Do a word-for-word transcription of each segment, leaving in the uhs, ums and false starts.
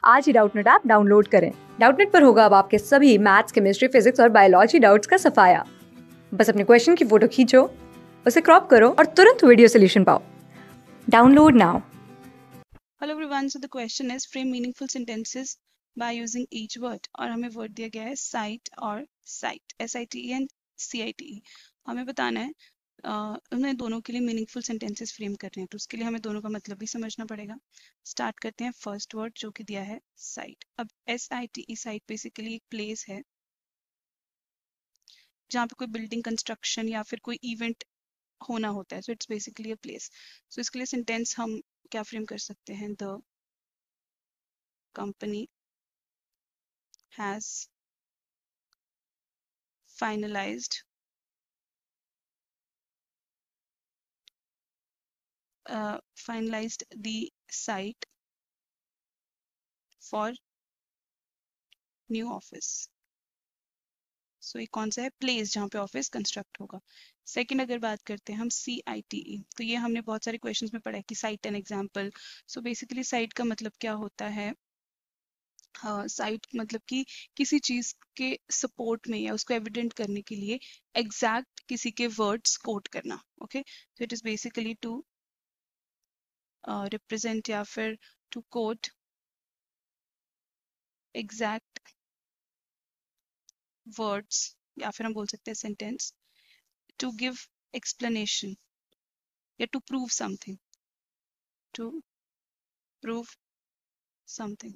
आज ही Doubtnut app download करें। डाउटनेट पर होगा अब आपके सभी मैथ्स, केमिस्ट्री, फिजिक्स और बायोलॉजी डाउट्स का सफाया। बस अपने क्वेश्चन की फोटो खींचो, उसे क्रॉप करो और तुरंत वीडियो सोल्यूशन पाओ। Download now. Hello everyone, so the question is frame meaningful sentences by using each word. और हमें वर्ड दिया गया है साइट और site, S I T E and C I T E. हमें बताना है uh, हमें दोनों के लिए मीनिंगफुल सेंटेंसेस फ्रेम करने हैं, तो उसके लिए हमें दोनों का मतलब भी समझना पड़ेगा। स्टार्ट करते हैं फर्स्ट वर्ड जो कि दिया है साइट। अब S I T E site basically एक प्लेस है जहाँ पे कोई बिल्डिंग कंस्ट्रक्शन या फिर कोई इवेंट होना होता है। So it's basically a place. So इसके लिए सेंटेंस हम क्या फ्रेम कर सकते हैं? The company has finalized uh, finalized the site for new office। So so, ये कौन सा है? प्लेस जहाँ पे ऑफिस कंस्ट्रक्ट होगा। सेकंड अगर बात करते हैं हम सी आई टी ई, तो ये हमने बहुत सारे क्वेश्चंस में पढ़ा है कि site an example. So basically site का मतलब क्या होता है? साइट uh, मतलब कि किसी चीज के सपोर्ट में या उसको एविडेंट करने के लिए एग्जैक्ट किसी के वर्ड्स कोट करना। ओके, तो it is basically to represent या फिर टू कोट एग्जैक्ट वर्ड्स, या फिर हम बोल सकते हैं सेंटेंस टू गिव एक्सप्लेनेशन या to prove something, to prove something.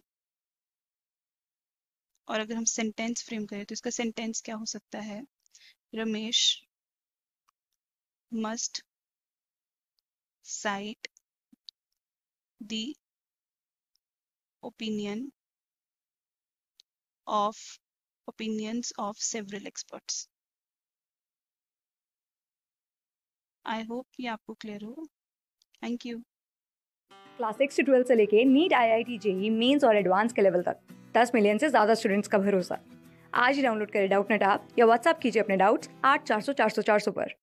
और अगर हम सेंटेंस फ्रेम करें तो इसका सेंटेंस क्या हो सकता है? Ramesh must cite the opinion of opinions of several experts। I hope ये आपको क्लियर हो। Thank you. क्लास सिक्स से ट्वेल्थ से लेके NEET, I I T, J E E Mains और एडवांस के लेवल तक दस मिलियन से ज्यादा स्टूडेंट्स का भरोसा। आज ही डाउनलोड करें डाउटनेट ऐप या व्हाट्सएप कीजिए अपने डाउट्स आठ चार सौ चार सौ चार सौ पर।